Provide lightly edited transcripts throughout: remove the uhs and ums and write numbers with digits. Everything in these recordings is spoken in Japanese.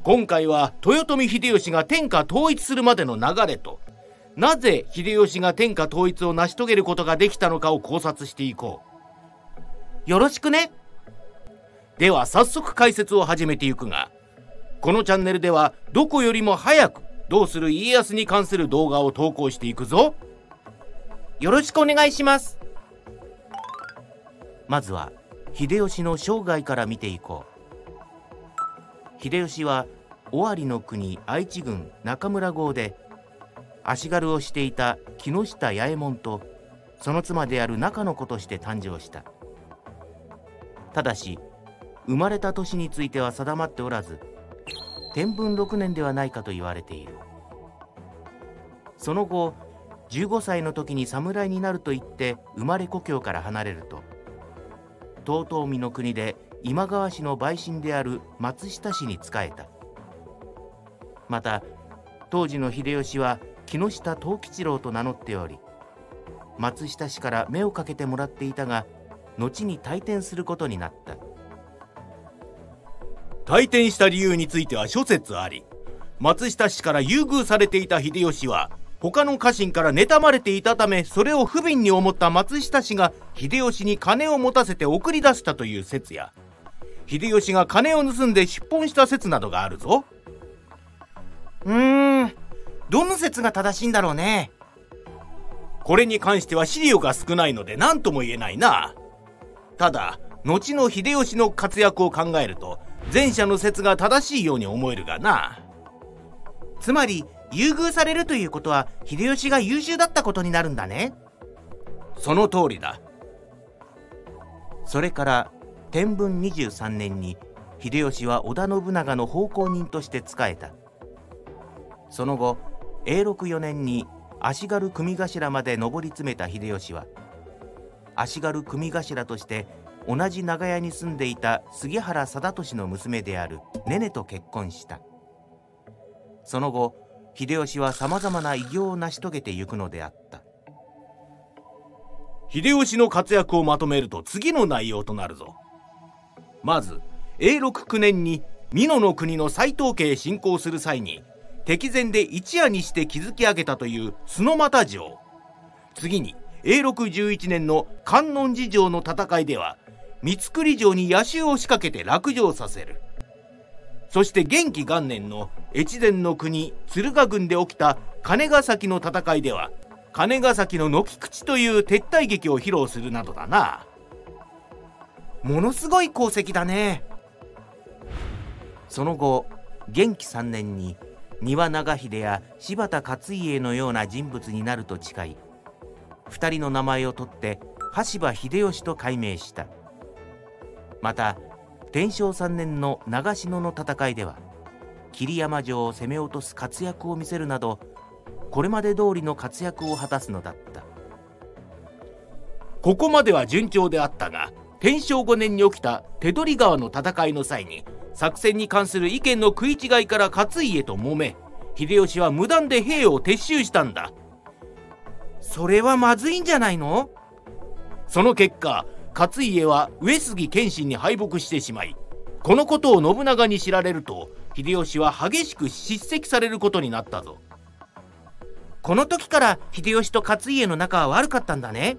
今回は豊臣秀吉が天下統一するまでの流れと、なぜ秀吉が天下統一を成し遂げることができたのかを考察していこう。よろしくね。では早速解説を始めていくが、このチャンネルではどこよりも早くどうする家康に関する動画を投稿していくぞ。よろしくお願いします。まずは秀吉の生涯から見ていこう。秀吉は尾張の国愛知郡中村郷で足軽をしていた木下弥右衛門とその妻である中の子として誕生した。ただし生まれた年については定まっておらず、天文6年ではないかと言われている。その後15歳の時に侍になると言って生まれ故郷から離れると、遠江の国で今川氏の陪臣である松下氏に仕えた。また当時の秀吉は木下藤吉郎と名乗っており、松下氏から目をかけてもらっていたが、後に退転することになった。 退転した理由については諸説あり、松下氏から優遇されていた秀吉は他の家臣から妬まれていたため、それを不憫に思った松下氏が秀吉に金を持たせて送り出したという説や、秀吉が金を盗んで出奔した説などがあるぞ。 どの説が正しいんだろうね。 これに関しては資料が少ないので何とも言えないな。ただ後の秀吉の活躍を考えると前者の説が正しいように思えるがな。 つまり優遇されるということは秀吉が優秀だったことになるんだね。 その通りだ。 それから天文23年に秀吉は織田信長の奉公人として仕えた。その後永禄4年に足軽組頭まで上り詰めた秀吉は、足軽組頭として同じ長屋に住んでいた杉原定俊の娘であるねねと結婚した。その後秀吉はさまざまな偉業を成し遂げてゆくのであった。 秀吉の活躍をまとめると次の内容となるぞ。まず永禄9年に美濃の国の斎藤家へ侵攻する際に敵前で一夜にして築き上げたという須俣城。次に永禄11年の観音寺城の戦いでは三造城に夜襲を仕掛けて落城させる。そして元亀元年の越前の国敦賀郡で起きた金ヶ崎の戦いでは金ヶ崎の軒口という撤退劇を披露するなどだな。 ものすごい功績だね。その後元亀3年に丹羽長秀や柴田勝家のような人物になると誓い、2人の名前を取って羽柴秀吉と改名した。また天正3年の長篠の戦いでは桐山城を攻め落とす活躍を見せるなど、これまで通りの活躍を果たすのだった。 ここまでは順調であったが、天正5年に起きた手取川の戦いの際に作戦に関する意見の食い違いから勝家と揉め、秀吉は無断で兵を撤収したんだ。 それはまずいんじゃないの？ その結果勝家は上杉謙信に敗北してしまい、このことを信長に知られると秀吉は激しく叱責されることになったぞ。 この時から秀吉と勝家の仲は悪かったんだね。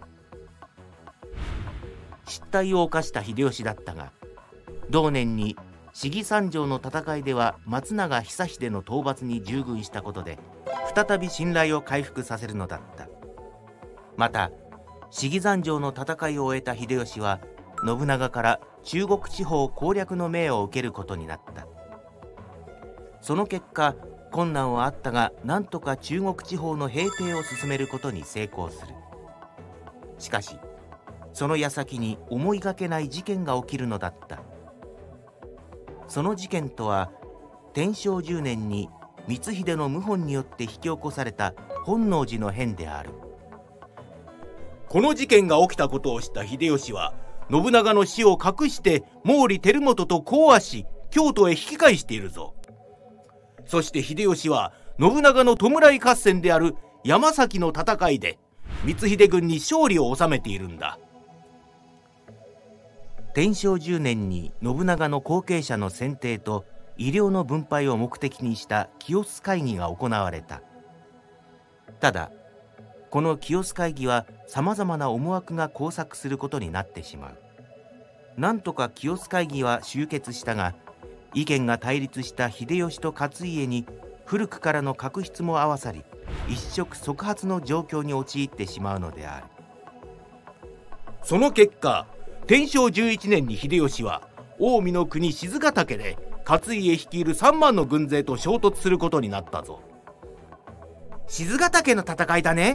失態を犯した秀吉だったが、同年に信貴山城の戦いでは松永久秀の討伐に従軍したことで再び信頼を回復させるのだった。また信貴山城の戦いを終えた秀吉は信長から中国地方攻略の命を受けることになった。その結果困難はあったが、なんとか中国地方の平定を進めることに成功する。しかしその矢先に思いがけない事件が起きるのだった。その事件とは天正10年に光秀の謀反によって引き起こされた本能寺の変である。 この事件が起きたことを知った秀吉は信長の死を隠して毛利輝元と講和し京都へ引き返しているぞ。そして秀吉は信長の弔い合戦である山崎の戦いで光秀軍に勝利を収めているんだ。 天正10年に信長の後継者の選定と医療の分配を目的にした清須会議が行われた。ただこの清須会議はさまざまな思惑が交錯することになってしまう。なんとか清須会議は終結したが、意見が対立した秀吉と勝家に古くからの確執も合わさり、一触即発の状況に陥ってしまうのである。 その結果、天正11年に秀吉は近江の国賤ヶ岳で勝家率いる3万の軍勢と衝突することになったぞ。 賤ヶ岳の戦いだね。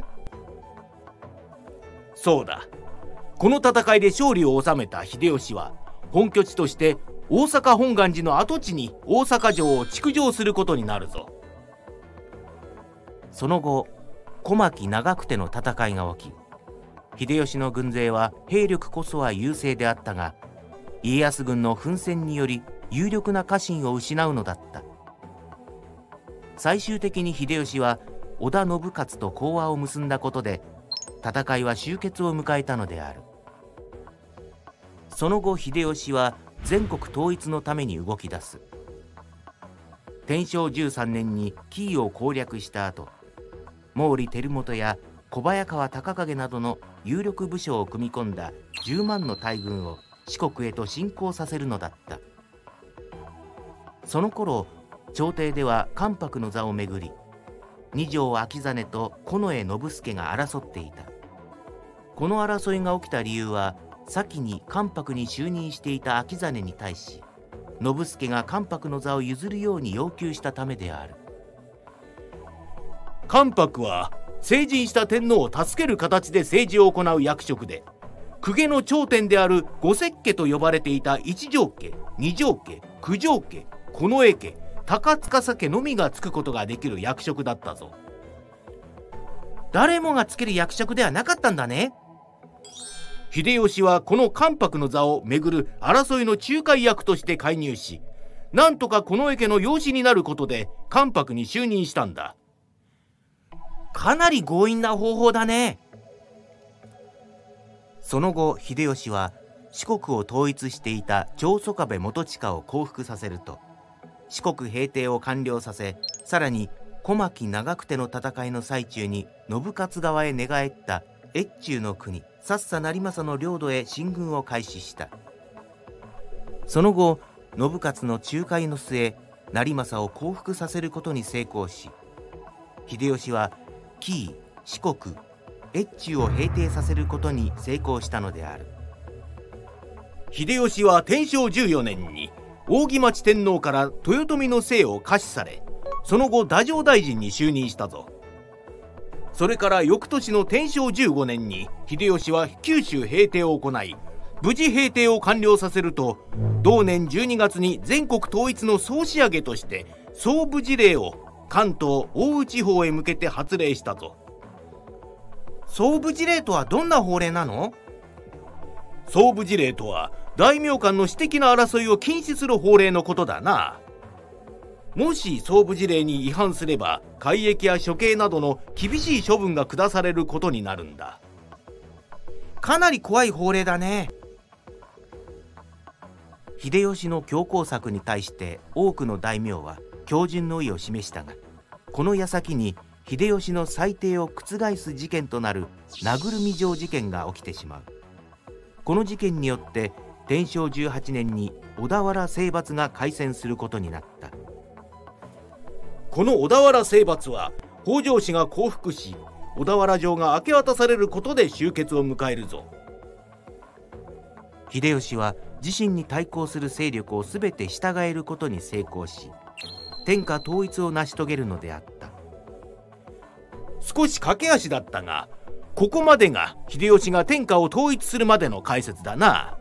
そうだ。この戦いで勝利を収めた秀吉は本拠地として大阪本願寺の跡地に大阪城を築城することになるぞ。 その後、小牧長久手の戦いが起き、秀吉の軍勢は兵力こそは優勢であったが、家康軍の奮戦により有力な家臣を失うのだった。最終的に秀吉は織田信雄と講和を結んだことで、戦いは終結を迎えたのである。その後、秀吉は全国統一のために動き出す。天正13年に紀伊を攻略した後、毛利輝元や小早川隆景などの有力武将を組み込んだ10万の大軍を四国へと侵攻させるのだった。その頃、朝廷では関白の座をめぐり、二条秋実と近衛信介が争っていた。この争いが起きた理由は、先に関白に就任していた秋実に対し、信介が関白の座を譲るように要求したためである。 関白は成人した天皇を助ける形で政治を行う役職で、公家の頂点である五摂家と呼ばれていた一条家、二条家、九条家、近衛家、高司家のみが就くことができる役職だったぞ。 誰もが就ける役職ではなかったんだね。 秀吉はこの関白の座をめぐる争いの仲介役として介入し、なんとか近衛家の養子になることで関白に就任したんだ。 かなり強引な方法だね。その後、秀吉は四国を統一していた長宗我部元親を降伏させると、四国平定を完了させ、さらに小牧長久手の戦いの最中に信雄側へ寝返った越中の国さっさ成政の領土へ進軍を開始した。その後、信雄の仲介の末、成政を降伏させることに成功し、秀吉は紀伊、四国、越中を平定させることに成功したのである。 秀吉は天正14年に扇町天皇から豊臣の姓を下賜され、その後太政大臣に就任したぞ。それから翌年の天正15年に秀吉は九州平定を行い、無事平定を完了させると、同年12月に全国統一の総仕上げとして総武事令を関東奥羽地方へ向けて発令したぞ。 総武事令とはどんな法令なの？ 総武事令とは大名間の私的な争いを禁止する法令のことだな。もし総武事令に違反すれば、改易や処刑などの厳しい処分が下されることになるんだ。 かなり怖い法令だね。秀吉の強硬策に対して多くの大名は恭順の意を示したが、この矢先に秀吉の裁定を覆す事件となる名来城事件が起きてしまう。この事件によって天正18年に小田原征伐が開戦することになった。 この小田原征伐は北条氏が降伏し、小田原城が明け渡されることで終結を迎えるぞ。 秀吉は自身に対抗する勢力をすべて従えることに成功し、天下統一を成し遂げるのであった。 少し駆け足だったが、ここまでが秀吉が天下を統一するまでの解説だな。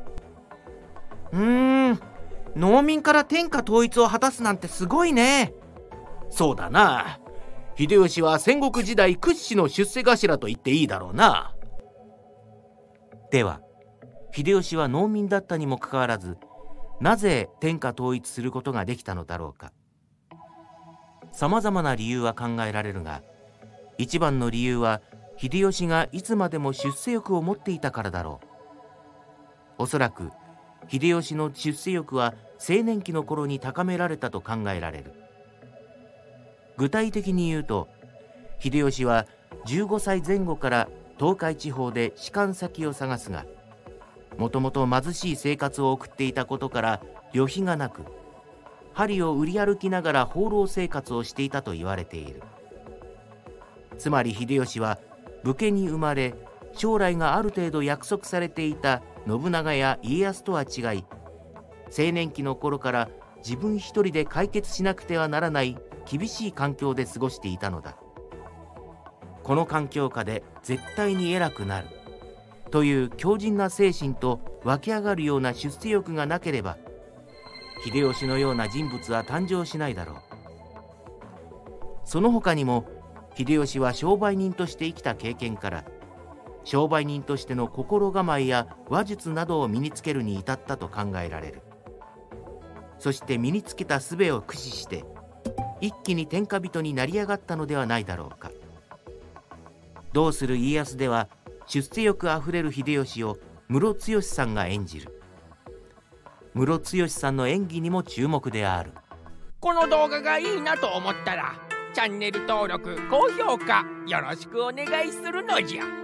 農民から天下統一を果たすなんてすごいね。 そうだな。秀吉は戦国時代屈指の出世頭と言っていいだろうな。 では、秀吉は農民だったにもかかわらず、なぜ天下統一することができたのだろうか。さまざまな理由は考えられるが、一番の理由は秀吉がいつまでも出世欲を持っていたからだろう。おそらく秀吉の出世欲は青年期の頃に高められたと考えられる。具体的に言うと、秀吉は15歳前後から東海地方で仕官先を探すが、もともと貧しい生活を送っていたことから旅費がなく、針を売り歩きながら放浪生活をしていたと言われている。つまり秀吉は武家に生まれ、将来がある程度約束されていた信長や家康とは違い、青年期の頃から自分一人で解決しなくてはならない厳しい環境で過ごしていたのだ。この環境下で絶対に偉くなるという強靭な精神と湧き上がるような出世欲がなければ、秀吉のような人物は誕生しないだろう。その他にも秀吉は商売人として生きた経験から、商売人としての心構えや話術などを身につけるに至ったと考えられる。そして身につけた術を駆使して一気に天下人になり上がったのではないだろうか。どうする家康では出世欲あふれる秀吉をムロツヨシさんが演じる。ムロツヨシさんの演技にも注目である。 この動画がいいなと思ったらチャンネル登録高評価よろしくお願いするのじゃ。